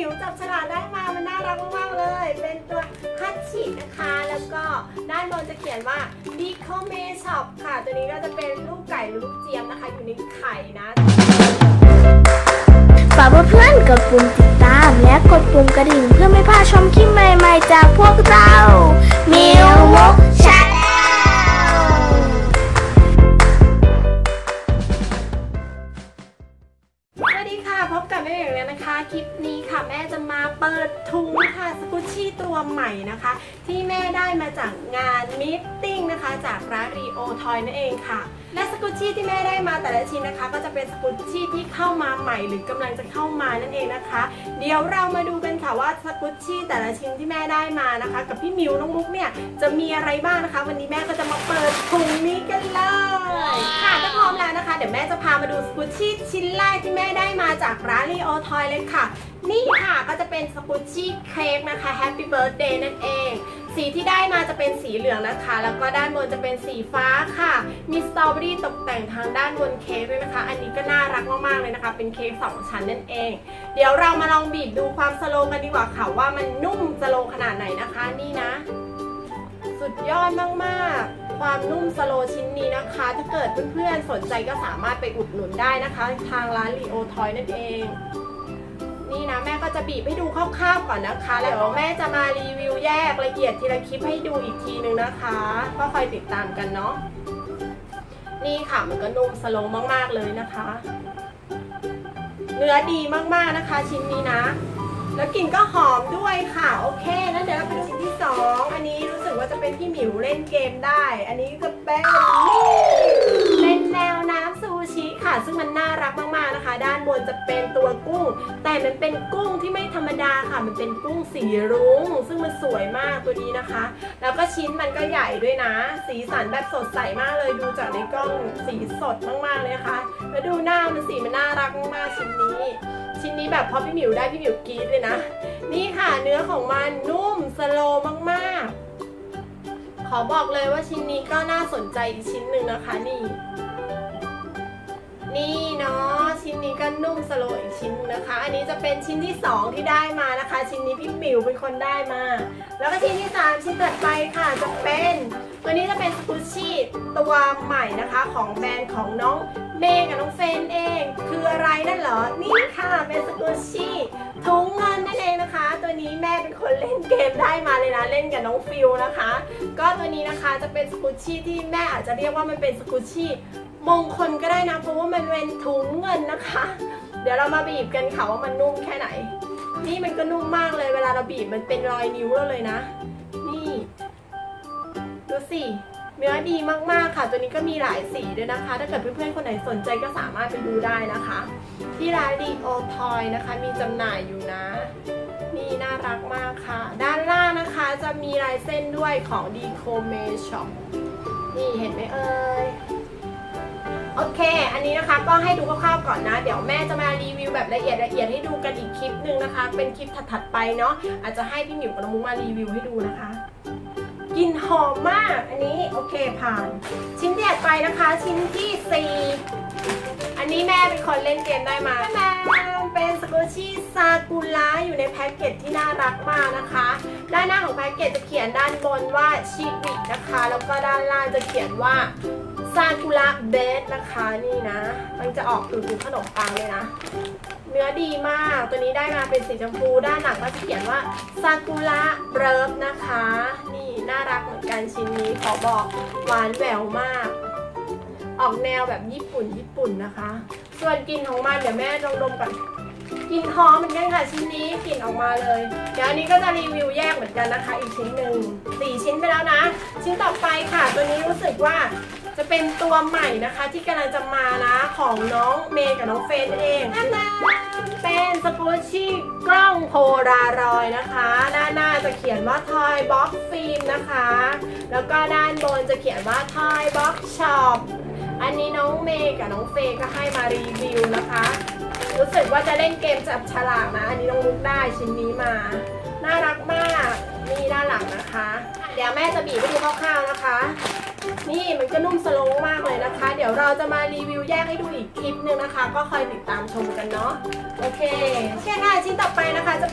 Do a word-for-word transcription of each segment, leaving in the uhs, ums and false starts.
วจับฉลากได้มามันน่ารักมากๆเลยเป็นตัวฮัตชินะคะแล้วก็ด้านบนจะเขียนว่า Decome Shop ค่ะตัวนี้ก็จะเป็นลูกไก่หรือลูกเจี๊ยบนะคะอยู่ในไข่นะฝากเพื่อนๆกดปุ่มติดตามและกดปุ่มกระดิ่งเพื่อไม่พลาดชมคลิปใหม่ๆจากพวกเรามิวมุกชาแนลสวัสดีค่ะพบกับแม่อย่างนี้นะคะคลิปนี้ค่ะแม่จะมาเปิดถุงค่ะสกุชชี่ตัวใหม่นะคะที่แม่ได้มาจากงานมิทติ้งนะคะจากร้านรีโอทอยนั่นเองค่ะและสกุชชี่ที่แม่ได้มาแต่ละชิ้นนะคะก็จะเป็นสกุชชี่ที่เข้ามาใหม่หรือกำลังจะเข้ามานั่นเองนะคะเดี๋ยวเรามาดูกันค่ะว่าสกุชชี่แต่ละชิ้นที่แม่ได้มานะคะกับพี่มิวน้องมุกเนี่ยจะมีอะไรบ้างนะคะวันนี้แม่ก็จะมาเปิดถุงนี้กันเลยค่ะถ้าพร้อมแล้วนะคะเดี๋ยวแม่จะพามาดูสกุชชี่ชิ้นแรกที่แม่ได้มาจากร้านรีโอทอยเลยค่ะนี่ค่ะก็จะเป็นสกุชชี่เค้กนะคะ Happy Birthday นั่นเองสีที่ได้มาจะเป็นสีเหลืองนะคะแล้วก็ด้านบนจะเป็นสีฟ้าค่ะมีสตรอเบอรี่ตกแต่งทางด้านบนเค้กด้วยนะคะอันนี้ก็น่ารักมากๆเลยนะคะเป็นเค้กสองชั้นนั่นเองเดี๋ยวเรามาลองบีบดูความสโลว์กันดีกว่าค่ะว่ามันนุ่มสโลว์ขนาดไหนนะคะนี่นะสุดยอดมากๆความนุ่มสโลว์ชิ้นนี้นะคะถ้าเกิดเพื่อนๆสนใจก็สามารถไปอุดหนุนได้นะคะทางร้านรีโอทอยนั่นเองนี่นะแม่ก็จะบีบให้ดูคร่าวๆก่อนนะคะแล้วเดี๋ยวแม่จะมารีวิวแยกละเอียดทีละคลิปให้ดูอีกทีนึงนะคะก็คอยติดตามกันเนาะนี่ค่ะมันก็นุ่มสโลว์มากๆเลยนะคะเนื้อดีมากๆนะคะชิ้นนี้นะแล้วกลิ่นก็หอมด้วยค่ะโอเคแล้วเดี๋ยวเราไปดูชิ้นที่สองอันนี้รู้สึกว่าจะเป็นพี่หมิวเล่นเกมได้อันนี้จะเป็นเป็นแนวน้ำซูชิค่ะซึ่งมันน่ารักมากๆนะคะด้านบนจะเป็นตัวกุ้งแต่มันเป็นกุ้งที่ไม่ธรรมดาค่ะมันเป็นกุ้งสีรุ้งซึ่งมันสวยมากตัวนี้นะคะแล้วก็ชิ้นมันก็ใหญ่ด้วยนะสีสันแบบสดใสมากเลยดูจากในกล้องสีสดมากๆเลยนะคะแล้วดูหน้ามันสีมันน่ารักมากๆชิ้นนี้ชิ้นนี้แบบพอพี่หมิวได้พี่หมิวกรี๊ดเลยนะนี่ค่ะเนื้อของมันนุ่มสโลว์มากๆขอบอกเลยว่าชิ้นนี้ก็น่าสนใจอีกชิ้นหนึ่งนะคะนี่นี่เนาะชิ้นนี้ก็นุ่มสโลว์อีกชิ้นนึงนะคะอันนี้จะเป็นชิ้นที่สองที่ได้มานะคะชิ้นนี้พี่หมิวเป็นคนได้มาแล้วก็ชิ้นที่สามชิ้นถัดไปค่ะจะเป็นตัวนี้จะเป็นสกุชชี่ตัวใหม่นะคะของแบรนด์ของน้องเมย์กับน้องเฟนเองคืออะไรนั่นเหรอนี่ค่ะเป็นสกุชชี่ถุงเงินนั่นเองนะคะตัวนี้แม่เป็นคนเล่นเกมได้มาเลยนะเล่นกับน้องฟิลนะคะก็ตัวนี้นะคะจะเป็นสกุชชี่ที่แม่อาจจะเรียกว่ามันเป็นสกุชชี่มงคลก็ได้นะเพราะว่ามันเป็นถุงเงินนะคะเดี๋ยวเรามาบีบกันค่ะว่ามันนุ่มแค่ไหนนี่มันก็นุ่มมากเลยเวลาเราบีบมันเป็นรอยนิ้วเราเลยนะนี่ดูสิเนื้อดีมากๆค่ะตัวนี้ก็มีหลายสีด้วยนะคะถ้าเกิดเพื่อนๆคนไหนสนใจก็สามารถไปดูได้นะคะที่ร้านรีโอทอยนะคะมีจำหน่ายอยู่นะนี่น่ารักมากค่ะด้านล่างนะคะจะมีลายเส้นด้วยของ Decome Shop นี่เห็นไหมเอ่ยโอเคอันนี้นะคะก็ให้ดูคร่าวๆก่อนนะเดี๋ยวแม่จะมารีวิวแบบละเอียดละเอียดให้ดูกันอีกคลิปนึงนะคะเป็นคลิปถัดๆไปเนาะอาจจะให้พี่หมิวกับน้องมุกมารีวิวให้ดูนะคะกลิ่นหอมมากอันนี้โอเคผ่านชิ้นที่ถัดไปนะคะชิ้นที่สี่อันนี้แม่เป็นคนเล่นเกมได้มาแม่เป็นสกุชชี่ซากุระอยู่ในแพ็กเกจที่น่ารักมากนะคะด้านหน้าของแพ็กเกจจะเขียนด้านบนว่าชิบินะคะแล้วก็ด้านล่างจะเขียนว่าซากุระเบสนะคะนี่นะมันจะออกดูขนมปังเลยนะเนื้อดีมากตัวนี้ได้มาเป็นสีชมพูด้านหลังก็จะเขียนว่าซากุระเบิร์ฟนะคะนี่น่ารักเหมือนกันชิ้นนี้ขอบอกหวานแหววมากออกแนวแบบญี่ปุ่นญี่ปุ่นนะคะส่วนกลิ่นของมันเดี๋ยวแม่ลองดมก่อนกลิ่นหอมเหมือนกันค่ะชิ้นนี้กลิ่นออกมาเลยเดี๋ยวอันนี้ก็จะรีวิวแยกเหมือนกันนะคะอีกชิ้นหนึ่งสี่ชิ้นไปแล้วนะชิ้นต่อไปค่ะตัวนี้รู้สึกว่าจะเป็นตัวใหม่นะคะที่กำลังจะมานะของน้องเมย์กับน้องเฟนเองนั่นแหละเป็นสกุชชี่กล้องโพลารอยด์นะคะด้านหน้าจะเขียนว่าทอยบ็อกฟิล์มนะคะแล้วก็ด้านบนจะเขียนว่าทอยบ็อกช็อปอันนี้น้องเมย์กับน้องเฟนก็ให้มารีวิวนะคะรู้สึกว่าจะเล่นเกมจับฉลากนะอันนี้น้องมุกได้ชิ้นนี้มาน่ารักมากนี่ด้านหลังนะคะเดี๋ยวแม่จะบีบให้ดูคร่าวๆนะคะนี่มันก็นุ่มสโลว์มากเลยนะคะเดี๋ยวเราจะมารีวิวแยกให้ดูอีกคลิปนึงนะคะก็คอยติดตามชมกันเนาะโอเคเช่นค่ะชิ้นต่อไปนะคะจะเป็น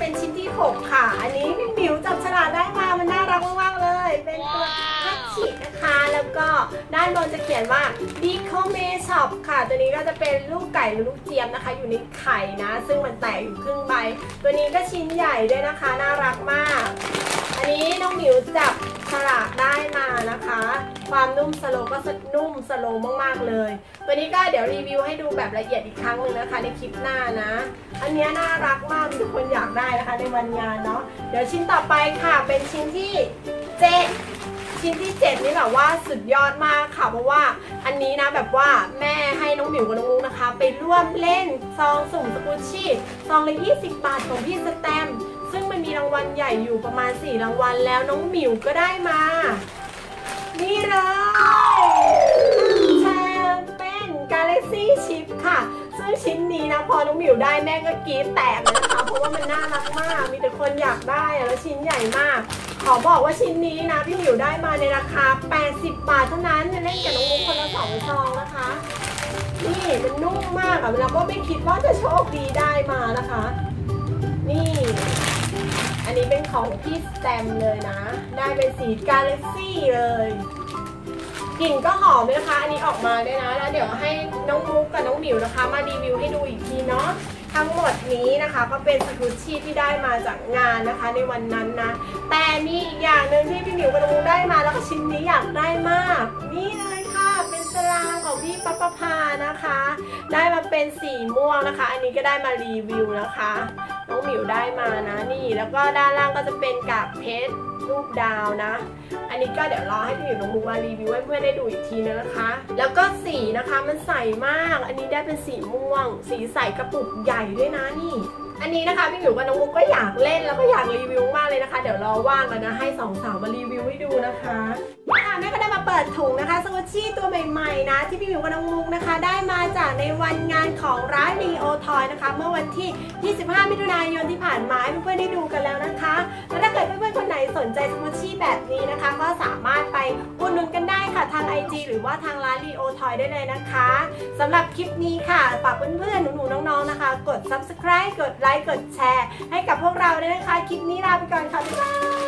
เป็นชิ้นที่หกค่ะอันนี้พี่หมิวจับฉลากได้มามันน่ารักมากๆเลยเป็นตัวฮัตชินะคะแล้วก็ด้านบนจะเขียนว่า ดีโคเมช็อป ค่ะตัวนี้ก็จะเป็นลูกไก่หรือลูกเจี๊ยบนะคะอยู่ในไข่นะซึ่งมันแตกอยู่ครึ่งใบตัวนี้ก็ชิ้นใหญ่ด้วยนะคะน่ารักมากอันนี้น้องหมิวจับฉลากได้มานะคะความนุ่มสโลก็นุ่มสโลมากๆเลยตัวนี้ก็เดี๋ยวรีวิวให้ดูแบบละเอียดอีกครั้งหนึ่งนะคะในคลิปหน้านะอันนี้น่ารักมากทุกคนอยากได้นะคะในวันงานเนาะเดี๋ยวชิ้นต่อไปค่ะเป็นชิ้นที่เจ็ดชิ้นที่เจ็ดนี่แบบว่าสุดยอดมากค่ะเพราะว่าอันนี้นะแบบว่าแม่ให้น้องหมิวกับน้องมุกนะคะไปร่วมเล่นซองสุ่มสกุชชี่ซองละยี่สิบบาทของพี่สแตมซึ่งมันมีรางวัลใหญ่อยู่ประมาณสี่รางวัลแล้วน้องหมิวก็ได้มานี่เลยแชมเป็นกาแล็กซี่ชิพค่ะซึ่งชิ้นนี้นะพอน้องหมิวได้แม่ก็กรี๊ดแตกเลยนะคะเพราะว่ามันน่ารักมากมีแต่คนอยากได้แล้วชิ้นใหญ่มากขอบอกว่าชิ้นนี้นะพี่หมิวได้มาในราคาแปดสิบบาทเท่านั้นเล่นกับน้องมุกคนละสองซองนะคะนี่มันนุ่มมากอะเราก็ไม่คิดว่าจะโชคดีได้มานะคะนี่อันนี้เป็นของพี่สแตมเลยนะได้เป็นสีกาแล็กซี่เลยกลิ่นก็หอมเลยนะคะอันนี้ออกมาด้วยนะแล้วเดี๋ยวให้น้องมุกกับน้องหมิวนะคะมารีวิวให้ดูอีกทีเนาะทั้งหมดนี้นะคะก็เป็นสกุชชี่ที่ได้มาจากงานนะคะในวันนั้นนะแต่มีอีกอย่างหนึ่งที่พี่หมิวกับน้องมุกได้มาแล้วก็ชิ้นนี้อยากได้มากนี่เลยค่ะเป็นสลามของพี่ป๊อปพานะคะได้มาเป็นสีม่วงนะคะอันนี้ก็ได้มารีวิวนะคะน้องหมิวได้มานะนี่แล้วก็ด้านล่างก็จะเป็นกาบเพชรรูปดาวนะอันนี้ก็เดี๋ยวรอให้พี่หมิวน้องมุกมารีวิวให้เพื่อนได้ดูอีกทีนึงนะคะแล้วก็สีนะคะมันใสมากอันนี้ได้เป็นสีม่วงสีใสกระปุกใหญ่ด้วยนะนี่อันนี้นะคะพี่หมิวกับน้องมุกก็อยากเล่นแล้วก็อยากรีวิวมากเลยนะคะเดี๋ยวรอว่างกันนะให้สองสาวมารีวิวให้ดูนะคะค่ะแม่ก็ได้มาเปิดถุงนะคะสกุชชี่ตัวใหม่ๆนะที่พี่หมิวกับน้องมุกนะคะได้มาจากในวันงานของร้านรีโอทอยนะคะเมื่อวันที่ยี่สิบห้ามิถุนายนที่ผ่านมาให้เพื่อนๆได้ดูกันแล้วนะคะแล้วถ้าเกิดเพื่อนๆคนไหนสนใจสกุชชี่แบบนี้นะคะก็สามารถไปอุดหนุนกันได้ค่ะทาง ไอ จี หรือว่าทางร้านรีโอทอยได้เลยนะคะสำหรับคลิปนี้ค่ะฝากเพื่อนๆหนูๆน้องๆนะคะกด ซับสไครบ์ กดไลค์กดแชร์ให้กับพวกเราด้วยนะคะคลิปนี้ลาไปก่อนค่ะบ๊ายบาย